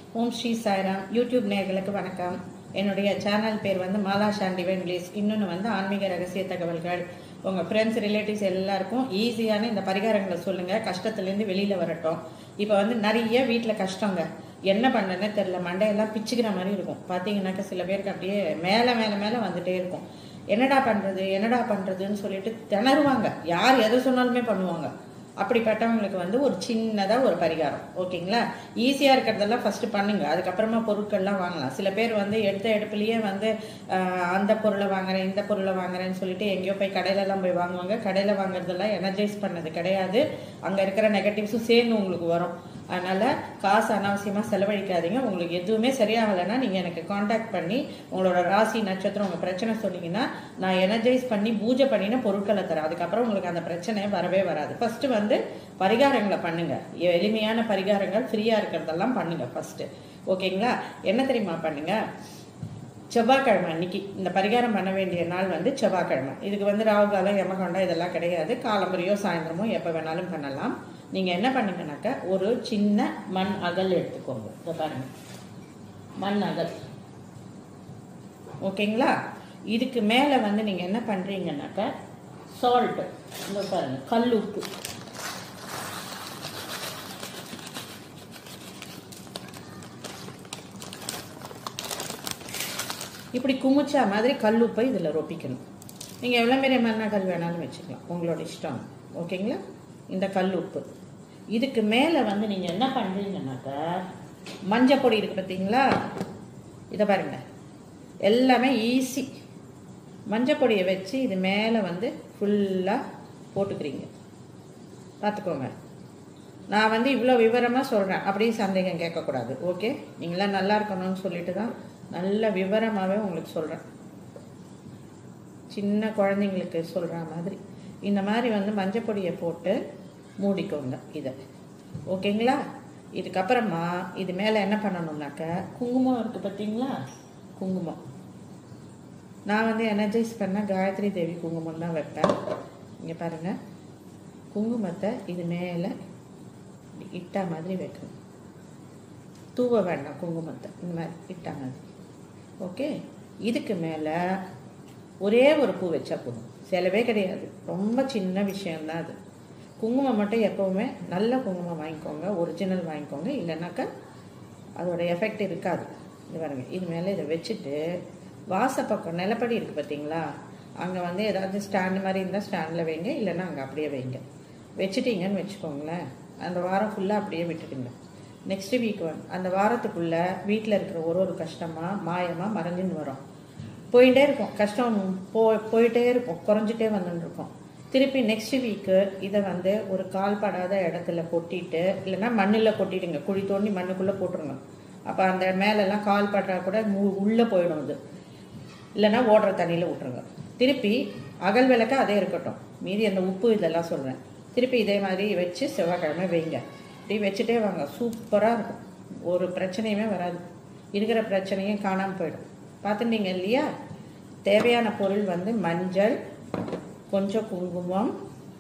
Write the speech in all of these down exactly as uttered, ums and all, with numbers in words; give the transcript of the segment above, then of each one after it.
ஓம் Sri Sairam. YouTube நேயர்களுக்கு வணக்கம். என்னுடைய சேனல் பேர் வந்து மாலா ஷான் டிவைன் பிளீஸ். இன்னொன்று வந்து ஆன்மீக ரகசிய தகவல்கள். உங்கள் ஃப்ரெண்ட்ஸ் ரிலேட்டிவ்ஸ் எல்லாருக்கும் ஈஸியான இந்த பரிகாரங்களை சொல்லுங்கள், கஷ்டத்துலேருந்து வெளியில் வரட்டும். இப்போ வந்து நிறைய வீட்டில் கஷ்டங்க, என்ன பண்ணனே தெரில, மண்டையெல்லாம் பிச்சுக்கிற மாதிரி இருக்கும். பார்த்தீங்கன்னாக்கா சில பேருக்கு அப்படியே மேலே மேலே மேலே வந்துட்டே இருக்கும். என்னடா பண்ணுறது என்னடா பண்ணுறதுன்னு சொல்லிட்டு திணறுவாங்க. யார் எதை சொன்னாலுமே பண்ணுவாங்க. அப்படிப்பட்டவங்களுக்கு வந்து ஒரு சின்னதாக ஒரு பரிகாரம், ஓகேங்களா? ஈஸியாக இருக்கிறதெல்லாம் ஃபஸ்ட்டு பண்ணுங்க, அதுக்கப்புறமா பொருட்கள்லாம் வாங்கலாம். சில பேர் வந்து எடுத்த எடுப்புலேயே வந்து அந்த பொருளை வாங்குறேன் இந்த பொருளை வாங்குறேன்னு சொல்லிட்டு எங்கேயோ போய் கடையிலலாம் போய் வாங்குவாங்க. கடையில் வாங்குறதெல்லாம் எனர்ஜைஸ் பண்ணது கிடையாது, அங்கே இருக்கிற நெகட்டிவ்ஸும் சேர்ந்து உங்களுக்கு வரும். அதனால் காசு அனாவசியமாக செலவழிக்காதீங்க. உங்களுக்கு எதுவுமே சரியாகலைன்னா நீங்கள் எனக்கு காண்டாக்ட் பண்ணி உங்களோட ராசி நட்சத்திரம் உங்கள் பிரச்சனை சொன்னீங்கன்னா நான் எனர்ஜைஸ் பண்ணி பூஜை பண்ணின பொருட்களை தரேன். அதுக்கப்புறம் உங்களுக்கு அந்த பிரச்சனை வரவே வராது. ஃபஸ்ட்டு வந்து பரிகாரங்களை பண்ணுங்கள், எளிமையான பரிகாரங்கள் ஃப்ரீயாக இருக்கிறதெல்லாம் பண்ணுங்கள் ஃபஸ்ட்டு, ஓகேங்களா? என்ன தெரியுமா பண்ணுங்கள், செவ்வாய்க்கிழமை அன்னைக்கு இந்த பரிகாரம் பண்ண வேண்டிய நாள் வந்து செவ்வாய்க்கிழமை. இதுக்கு வந்து ராகுகாலம் யமகண்டம் இதெல்லாம் கிடையாது. காலம்பரியோ சாயந்தரமோ எப்போ வேணாலும் பண்ணலாம். நீங்கள் என்ன பண்ணுங்கனாக்கா ஒரு சின்ன மண் அகல் எடுத்துக்கோங்க. இதை பாருங்க, மண் அகல், ஓகேங்களா? இதுக்கு மேலே வந்து நீங்கள் என்ன பண்ணுறீங்கன்னாக்கா சால்ட்டு, இங்கே பாருங்க, கல் உப்பு, இப்படி குமிச்சா மாதிரி கல்லுப்பை இதில் ரொப்பிக்கணும். நீங்கள் எவ்வளோ பெரிய மண்ணா கல் வேணாலும் வச்சுக்கலாம், உங்களோட இஷ்டம், ஓகேங்களா? இந்த கல் உப்பு இதுக்கு மேலே வந்து நீங்கள் என்ன பண்ணுறீங்கன்னாக்கா மஞ்சள் பொடி இருக்குது பார்த்தீங்களா, இதை பாருங்க, எல்லாமே ஈஸி. மஞ்சள் பொடியை வச்சு இது மேலே வந்து ஃபுல்லாக போட்டுக்கிறீங்க. பார்த்துக்கோங்க, நான் வந்து இவ்வளோ விவரமாக சொல்கிறேன், அப்படியே சந்தேகம் கேட்கக்கூடாது, ஓகே? நீங்களாம் நல்லா இருக்கணும்னு சொல்லிட்டு தான் நல்ல விவரமாகவே உங்களுக்கு சொல்கிறேன். சின்ன குழந்தைங்களுக்கு சொல்கிற மாதிரி இந்த மாதிரி வந்து மஞ்சள் பொடியை போட்டு மூடிக்கோங்க இதை, ஓகேங்களா? இதுக்கப்புறமா இது மேலே என்ன பண்ணணும்னாக்க குங்குமம் இருக்குது பார்த்தீங்களா, குங்குமம். நான் வந்து எனர்ஜைஸ் பண்ண காயத்ரி தேவி குங்குமம் தான் வைப்பேன். இங்கே பாருங்கள், குங்குமத்தை இது மேலே இட்டா மாதிரி வைக்கணும். தூவ வேண்டாம் குங்குமத்தை, இந்த மாதிரி இட்டா மாதிரி, ஓகே? இதுக்கு மேலே ஒரே ஒரு பூ வச்சா போதும், செலவே கிடையாது, ரொம்ப சின்ன விஷயந்தான் அது. குங்குமம் மட்டும் எப்போவுமே நல்ல குங்குமம் வாங்கிக்கோங்க, ஒரிஜினல் வாங்கிக்கோங்க, இல்லைனாக்கா அதோட எஃபெக்ட் இருக்காது. இது பாருங்க, இது மேலே இதை வச்சுட்டு வாசப்பக்கம் நிலப்படி இருக்குது பார்த்தீங்களா, அங்கே வந்து ஏதாவது ஸ்டாண்டு மாதிரி இருந்தால் ஸ்டாண்டில் வைங்க, இல்லைன்னா அங்கே அப்படியே வைங்க. வச்சுட்டீங்கன்னு வச்சுக்கோங்களேன், அந்த வாரம் ஃபுல்லாக அப்படியே விட்டுடுங்க. நெக்ஸ்ட் வீக் வந்து அந்த வாரத்துக்குள்ளே வீட்டில் இருக்கிற ஒரு ஒரு கஷ்டமாக மாயமாக மறைஞ்சுன்னு வரும். போயிட்டே இருக்கும், கஷ்டம் போ போயிட்டே இருக்கும், குறைஞ்சிட்டே வந்துன்னு இருக்கும். திருப்பி நெக்ஸ்ட் வீக்கு இதை வந்து ஒரு கால் படாத இடத்துல கொட்டிட்டு, இல்லைன்னா மண்ணில் கொட்டிடுங்க, குழி தோண்டி மண்ணுக்குள்ளே போட்டுருங்க. அப்போ அந்த மேலெல்லாம் கால் படுறா கூட உள்ளே போயிடும் இது, இல்லைன்னா ஓடுற தண்ணியில் விட்டுருங்க. திருப்பி அகல் விளக்க அதே இருக்கட்டும், மீதி அந்த உப்பு இதெல்லாம் சொல்கிறேன். திருப்பி இதே மாதிரி வச்சு செவ்வாய்க்கிழமை வைங்க. இப்படி வச்சுட்டே வாங்க, சூப்பராக இருக்கும், ஒரு பிரச்சனையுமே வராது, இருக்கிற பிரச்சனையும் காணாமல் போயிடும். பார்த்துட்டீங்க இல்லையா? தேவையான பொருள் வந்து மஞ்சள், கொஞ்சம் குங்குமம்,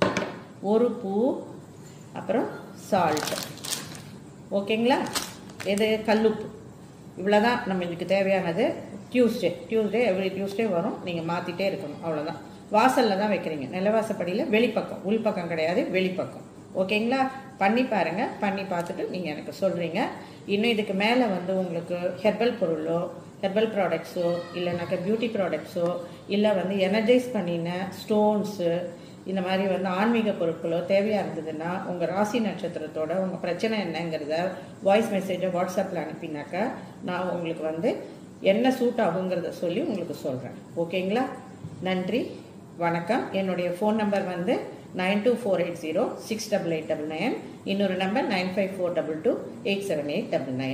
ஒரு பூ, அப்புறம் சால்ட், ஓகேங்களா? இது கல்லுப்பு, இவ்வளோதான் நம்ம இதுக்கு தேவையானது. டியூஸ்டே டியூஸ்டே எவ்ரி டியூஸ்டே வரும், நீங்கள் மாற்றிட்டே இருக்கணும், அவ்வளோதான். வாசலில் தான் வைக்கிறீங்க, நிலவாசப்படியில், வெளிப்பக்கம், உள்பக்கம் கிடையாது, வெளிப்பக்கம், ஓகேங்களா? பண்ணி பாருங்கள், பண்ணி பார்த்துட்டு நீங்கள் எனக்கு சொல்கிறீங்க. இன்னும் இதுக்கு மேலே வந்து உங்களுக்கு ஹெர்பல் பொருளோ ஹெர்பல் ப்ராடக்ட்ஸோ இல்லைனாக்கா பியூட்டி ப்ராடக்ட்ஸோ இல்லை வந்து எனர்ஜைஸ் பண்ணின ஸ்டோன்ஸு இந்த மாதிரி வந்து ஆன்மீக பொருட்களோ தேவையாக இருந்ததுன்னா உங்கள் ராசி நட்சத்திரத்தோட உங்கள் பிரச்சனை என்னங்கிறத வாய்ஸ் மெசேஜை வாட்ஸ்அப்பில் அனுப்பினாக்கா நான் உங்களுக்கு வந்து என்ன சூட் ஆகுங்கிறத சொல்லி உங்களுக்கு சொல்கிறேன், ஓகேங்களா? நன்றி, வணக்கம். என்னுடைய ஃபோன் நம்பர் வந்து nine two four eight zero six double eight double nine. இன்னொரு number nine five four double two eight seven eight double nine.